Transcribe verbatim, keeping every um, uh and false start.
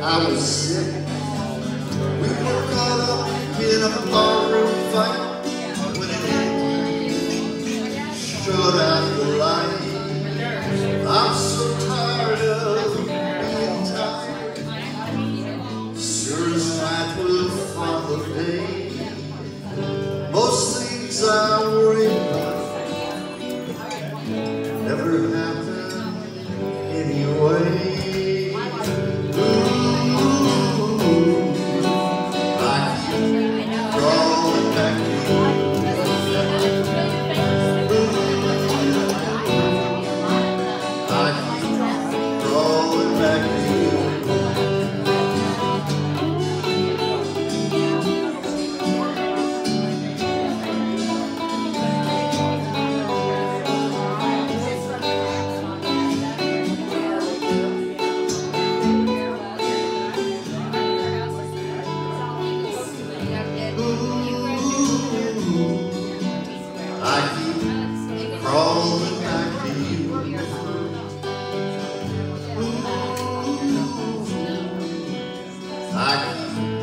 I was sick. We were caught up in a barroom fight when it hit, shut out the light. I'm so tired of being tired. Sure as night will follow day. Most things I worry about never happen anyway. Crawling back to you. I keep